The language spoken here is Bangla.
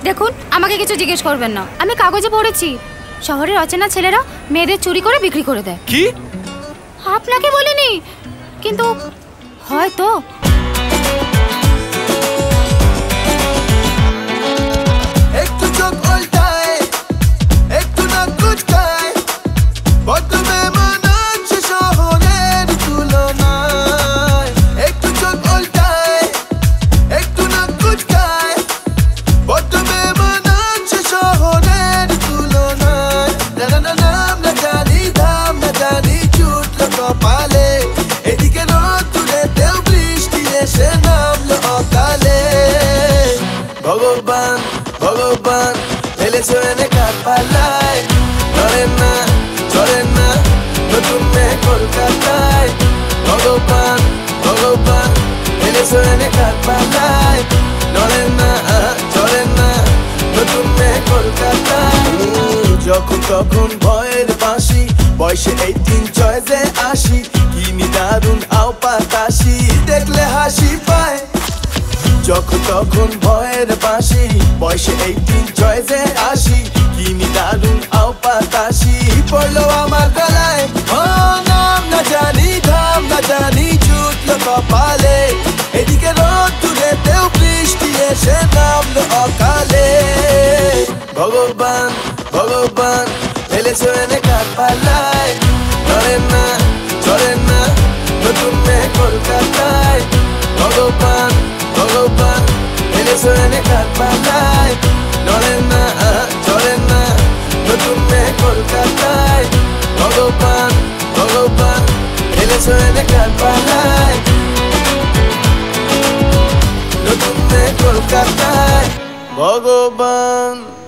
দেখুন, আমাকে কিছু জিজ্ঞেস করবেন না। আমি কাগজে পড়েছি শহরের অচেনা ছেলেরা মেয়েদের চুরি করে বিক্রি করে দেয়। কি? আপনাকে বলিনি, কিন্তু হয়তো। একটু চোখ উল্টায়, একটু নাক কুচকায়, বড্ড বেমান আছে শহরের তুলনায়। একটু চোখ উল্টায়, একটু নাক কুচকায়, বড্ড বেমান আছে শহরের তুলনায়। নাম না জানি ধাম না জানি ছুটলো কপালে, এদিকে রোদ্দুরেতেও বৃষ্টি এসে নামলো অকালে। ভগবান ভগবান ফেলেছো এনে কার পাল্লায়, ধরেন না ধরেন না নতুন মেয়ে কলকাতায়। ভগবান ভগবান ফেলেছো এনে কার পাল্লায়, ধরেন না ধরেন না নতুন মেয়ে কলকাতায়। যখন তখন ভয়ের বাঁশি, বয়সে 18 চয়েসে আসি, কিনি দারুণ আও পাতাসি, দেখলে হাসি পায়। যখন তখন ভয়ের বাঁশি, বয়সে 18 চয়েসে আসি, কিনি দারুণ আও পাতাসি, পড়লো আমার গলায়। নাম না জানি ধাম না জানি ছুটলো কপালে, এদিকে রোদ্দুরেতেও বৃষ্টি এসে নামলো অকালে। ভগবান ভগবান ফেলেছো এনে কার পাল্লায়, ধরেন না ধরেন না নতুন মেয়ে কলকাতায়। ভগবান ভগবান ফেলেছো এনে কার পাল্লায়, ধরেন না ধরেন না নতুন মেয়ে কলকাতায়। ভগবান ভগবান ফেলেছো এনে কার পাল্লায়, নতুন মেয়ে কলকাতায়। ভগবান।